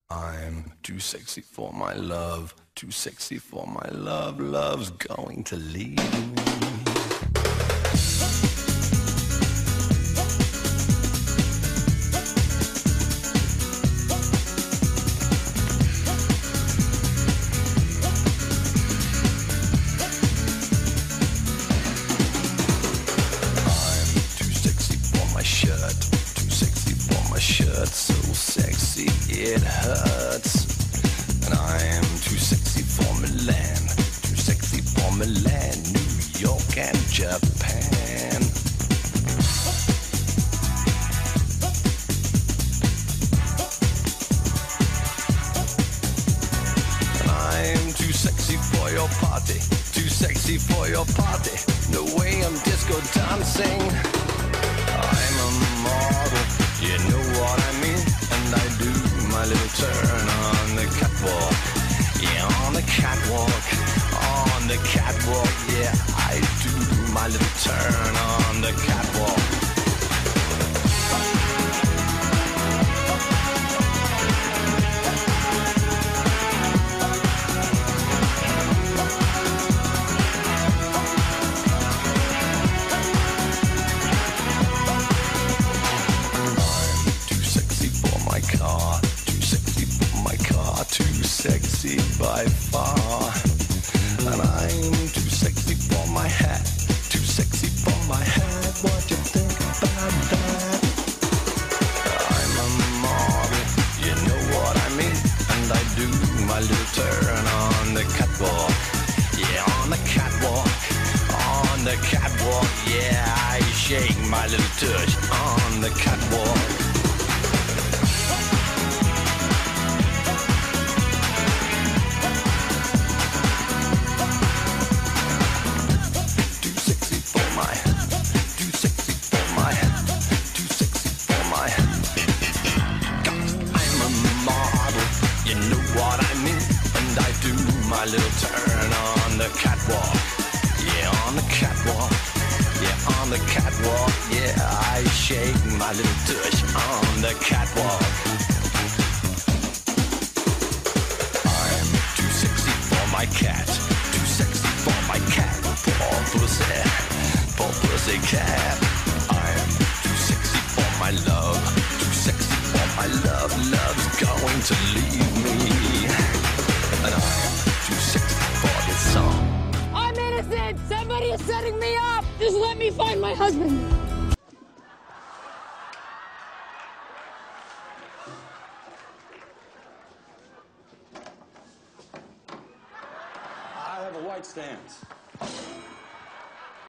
I'm too sexy for my love, too sexy for my love, love's going to leave me. So sexy it hurts, and I am too sexy for Milan, too sexy for Milan, New York and Japan. And I am too sexy for your party, too sexy for your party, no way I'm disco dancing. I'm a model, you know what I mean, and I do my little turn on the catwalk. Yeah, on the catwalk, on the catwalk. Yeah, I do my little turn on the catwalk. Too sexy by far, and I'm too sexy for my hat, too sexy for my hat. What you think about that? I'm a model, you know what I mean, and I do my little turn on the catwalk. Yeah, on the catwalk, on the catwalk. Yeah, I shake my little tush on the catwalk. My little turn on the catwalk. Yeah, on the catwalk. Yeah, on the catwalk. Yeah, I shake my little tush on the catwalk. I'm too sexy for my cat, too sexy for my cat. Poor pussy cat. I'm too sexy for my love, too sexy for my love. Love's going to leave me, and I'm too sexy for this song. I'm innocent! Somebody is setting me up! Just let me find my husband! I have a white stance.